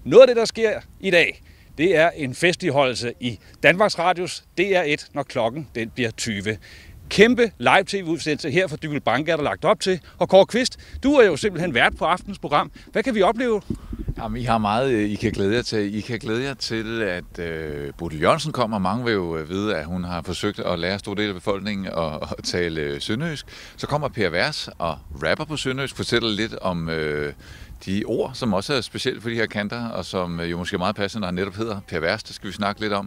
Noget af det, der sker i dag, det er en festligholdelse i Danmarks Radios DR1, når klokken den bliver 20. Kæmpe live-tv-udsendelse her fra Dybbøl Banke er der lagt op til. Og Kåre Kvist, du er jo simpelthen vært på aftens program. Hvad kan vi opleve? Jamen, I har meget, I kan glæde jer til. I kan glæde jer til, at Bodil Jørgensen kommer. Mange vil jo vide, at hun har forsøgt at lære stor del af befolkningen at tale sønderjysk. Så kommer Per Vers og rapper på sønderjysk, fortæller lidt om de ord, som også er specielt for de her kanter, og som jo måske meget passende, når han netop hedder Per Vers. Det skal vi snakke lidt om.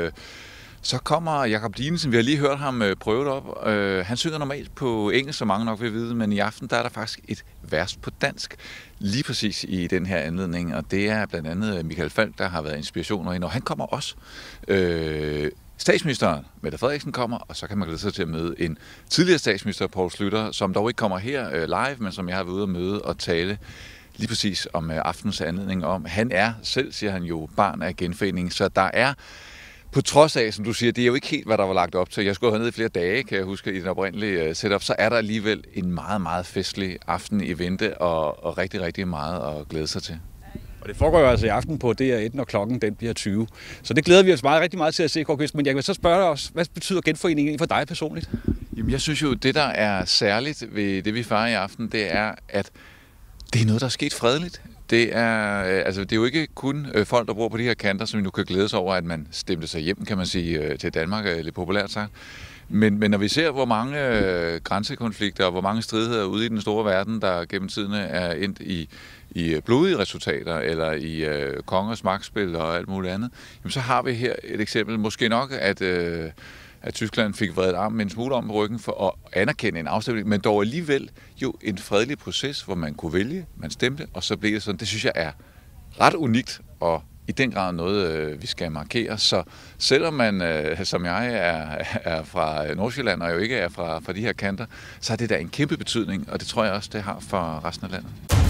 Så kommer Jakob Dinesen, vi har lige hørt ham prøve det op. Han synger normalt på engelsk, som mange nok vil vide, men i aften der er der faktisk et vers på dansk, lige præcis i den her anledning, og det er blandt andet Michael Falch, der har været inspirationer ind, og han kommer også. Statsministeren, Mette Frederiksen, kommer, og så kan man glæde sig til at møde en tidligere statsminister, Poul Schlüter, som dog ikke kommer her live, men som jeg har været ude at møde og tale lige præcis om aftens anledning om. Han er selv, siger han jo, barn af genforeningen, så der er på trods af, som du siger, det er jo ikke helt, hvad der var lagt op til. Jeg skulle have ned i flere dage, kan jeg huske, i den oprindelige setup. Så er der alligevel en meget, meget festlig aften i vente, og rigtig, rigtig meget at glæde sig til. Og det foregår jo altså i aften på DR1, når klokken den bliver 20. Så det glæder vi os rigtig meget til at se, Kåre Kvist. Men jeg vil så spørge dig også, hvad betyder genforeningen for dig personligt? Jamen, jeg synes jo, det der er særligt ved det, vi fejrer i aften, det er, at det er noget, der er sket fredeligt. Det er jo ikke kun folk, der bor på de her kanter, som nu kan glæde sig over, at man stemte sig hjem, kan man sige, til Danmark, lidt populært sagt. Men når vi ser, hvor mange grænsekonflikter og hvor mange stridigheder ude i den store verden, der gennem tiderne er endt i blodige resultater, eller i kongers magtspil og alt muligt andet, jamen, så har vi her et eksempel. Måske nok, at Tyskland fik vredet armen en smule om ryggen for at anerkende en afstemning, men dog alligevel jo en fredelig proces, hvor man kunne vælge, man stemte, og så blev det sådan. Det synes jeg er ret unikt, og i den grad noget, vi skal markere. Så selvom man, som jeg er fra Nordsjælland, og jo ikke er fra de her kanter, så har det da en kæmpe betydning, og det tror jeg også, det har for resten af landet.